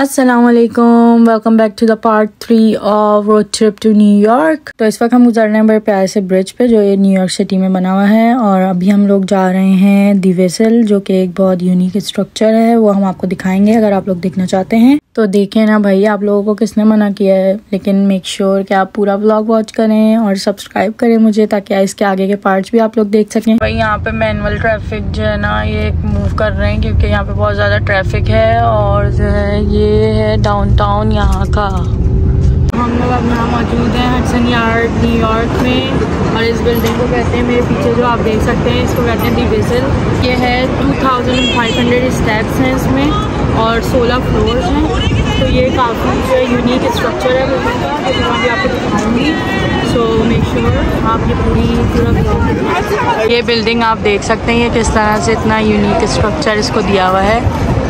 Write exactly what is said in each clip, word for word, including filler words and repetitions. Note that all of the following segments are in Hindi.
अस्सलामुअलैकुम, welcome back to the part three of road trip to New York. तो इस वक्त हम गुजर रहे हैं बड़े प्यारे से ब्रिज पे जो ये न्यूयॉर्क सिटी में बना हुआ है, और अभी हम लोग जा रहे हैं दी वेसल, जो कि एक बहुत यूनिक स्ट्रक्चर है। वो हम आपको दिखाएंगे अगर आप लोग देखना चाहते हैं तो देखें ना भाई। आप लोगों को किसने मना किया है, लेकिन मेक श्योर sure कि आप पूरा व्लॉग वॉच करें और सब्सक्राइब करें मुझे, ताकि इसके आगे के पार्ट्स भी आप लोग देख सकें। भाई यहाँ पे मैनुअल ट्रैफिक जो है ना ये मूव कर रहे हैं, क्योंकि यहाँ पे बहुत ज़्यादा ट्रैफिक है। और जो है ये है डाउनटाउन यहाँ का। हम लोग अब यहाँ मौजूद हैं हडसन यार्ड न्यूयॉर्क में, और इस बिल्डिंग को कहते हैं, मेरे पीछे जो आप देख सकते हैं इसको कहते हैं दी वेसल। ये है two thousand five hundred steps हैं इसमें और सोलह फ्लोर्स हैं। तो ये काफ़ी जो है यूनिक स्ट्रक्चर है बिल्डिंग का, जो मैं अभी आपको दिखाऊंगी। सो मेक श्योर आप ये पूरी पूरा ये बिल्डिंग आप देख सकते हैं, ये किस तरह से इतना यूनिक स्ट्रक्चर इसको दिया हुआ है।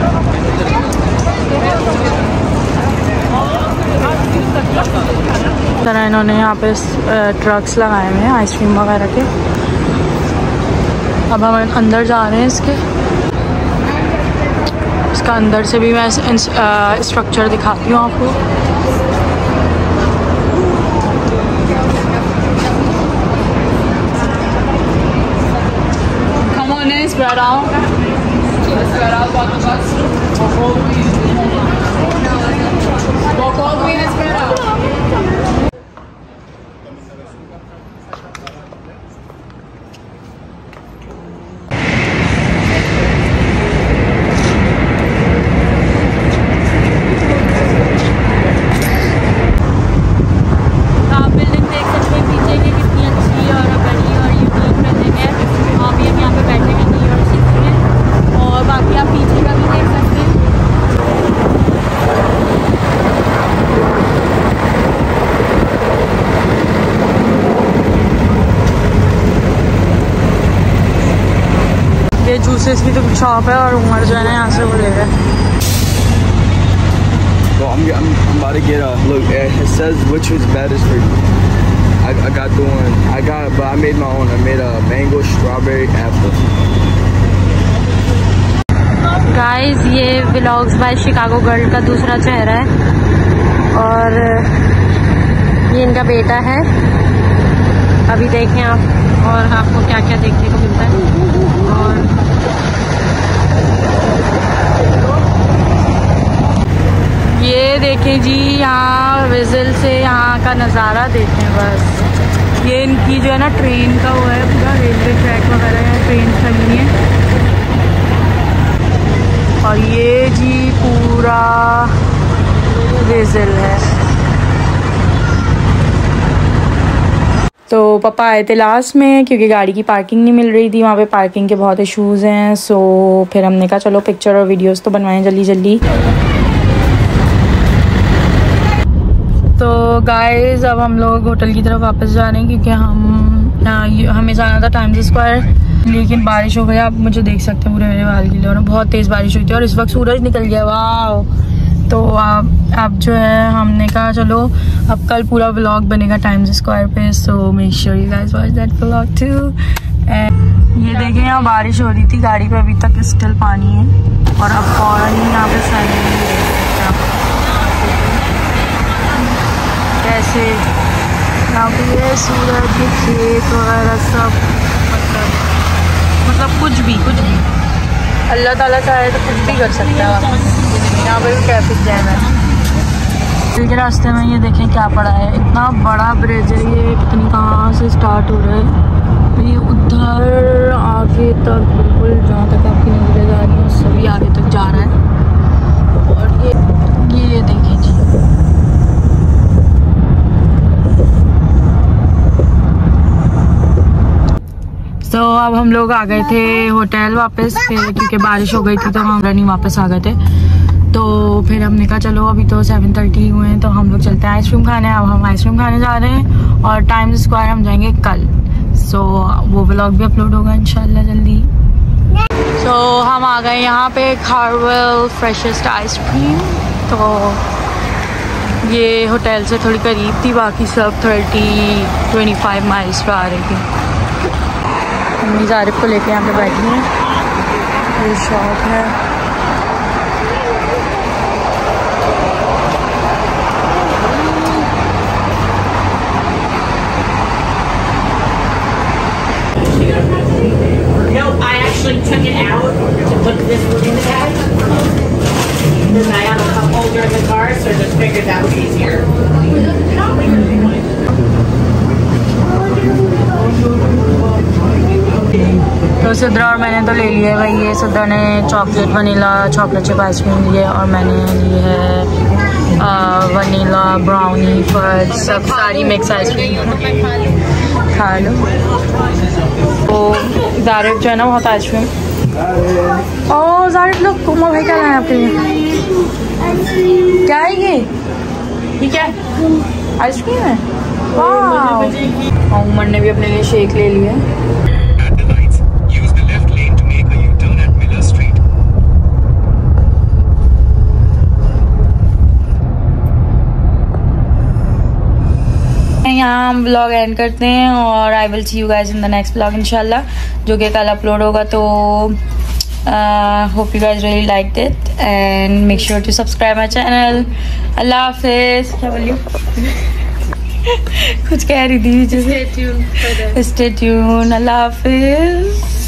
तरह इन्होंने यहाँ पे ट्रक्स लगाए हुए हैं आइसक्रीम वगैरह के। अब हम अंदर जा रहे हैं इसके इसका अंदर से भी मैं स्ट्रक्चर दिखाती हूँ आपको। Come on in, spread out. Spread out about the bus. Walk all the way. Walk all the way and spread out. Juices की तो शॉप है, और उमर जो है ना यहाँ से वो ले रहा है। Well, I'm, I'm, I'm about to get a look. It says which was baddest for you. I, I got the one. I got, but I made my own. I made a mango strawberry apple. Guys, ये व्लॉग्स बाय शिकागो गर्ल का दूसरा चेहरा है, और ये इनका बेटा है। अभी देखें आप, और आपको क्या क्या देखने को मिलता है। और ये देखें जी, यहाँ वेसल से यहाँ का नज़ारा देखें बस। ये इनकी जो है ना ट्रेन का वो है, पूरा रेलवे ट्रैक वगैरह है, ट्रेन खड़ी है। और ये जी पूरा वेसल है। तो पापा आए थे लास्ट में, क्योंकि गाड़ी की पार्किंग नहीं मिल रही थी, वहाँ पे पार्किंग के बहुत इश्यूज़ हैं। सो फिर हमने कहा चलो पिक्चर और वीडियोस तो बनवाएं जल्दी जल्दी। तो गाइस अब हम लोग होटल की तरफ वापस जा रहे हैं, क्योंकि हम हमें जाना था टाइम्स स्क्वायर, लेकिन बारिश हो गई। आप मुझे देख सकते हैं पूरे मेरे बाल गिले, और बहुत तेज़ बारिश हुई थी, और इस वक्त सूरज निकल गया। वाह! तो अब अब जो है हमने कहा चलो अब कल पूरा व्लॉग बनेगा टाइम्स स्क्वायर पे। So make sure you guys watch that vlog too. ये देखें यहाँ बारिश हो रही थी, गाड़ी पे अभी तक स्टिल पानी है, और अब फौरन ही यहाँ पे साइड कैसे यहाँ पे ये सूरज के खेत वगैरह सब, मतलब मतलब कुछ भी कुछ भी अल्लाह ताला चाहे तो कुछ भी कर सकता है। यहाँ पे भी ट्रैफिक जैम है। दिल के रास्ते में ये देखें क्या पड़ा है, इतना बड़ा ब्रिज है ये, कितनी कहाँ से स्टार्ट हो रहा है। ये उधर आगे तक बिल्कुल जहाँ तक आपकी नजरें जा रही हैं सभी आगे तक जा रहा है। और ये ये देखें जी, तो अब हम लोग आ गए थे होटल वापस, क्योंकि बारिश हो गई थी तो हम रनिंग वापस आ गए थे। तो फिर हमने कहा चलो अभी तो सेवन थर्टी हुए हैं, तो हम लोग चलते हैं आइसक्रीम खाने। अब हम आइसक्रीम खाने जा रहे हैं, और टाइम्स स्क्वायर हम जाएंगे कल। सो so, वो व्लॉग भी अपलोड होगा इंशाल्लाह जल्दी। सो so, हम आ गए यहाँ पे कार्वेल फ्रेशेस्ट आइसक्रीम। तो ये होटल से थोड़ी करीब थी, बाकी सब thirty twenty five miles per आ रही थी। मम्मी जारिफ को लेके यहाँ पे बैठी हैं, ये शॉप है। holder in the car, so just figured that was easier. तो सिद्रा और मैंने तो ले लिया है भाई। ये सिद्रा ने chocolate vanilla chocolate chip ice cream ली है और मैंने ली है वनीला ब्राउनी फज सब सारी मिक्स आइसक्रीम खा लो। तो जारिफ जो है ना बहुत आइसक्रीम। ओ जारिफ लोग कुमा भाई क्या लाए आपके लिए? क्या है ये? ये क्या है? आइसक्रीम है। वाह। और उमर ने भी अपने लिए शेक ले लिया। यहाँ हम ब्लॉग एंड करते हैं और I will see you guys in the next blog इंशाल्लाह, जो कि कल अपलोड होगा। तो hope you guys really liked it and make sure to subscribe my channel. अल्लाह हाफिज। क्या बोलियो? कुछ कह रही थी। Stay tune. अल्लाह हाफिज।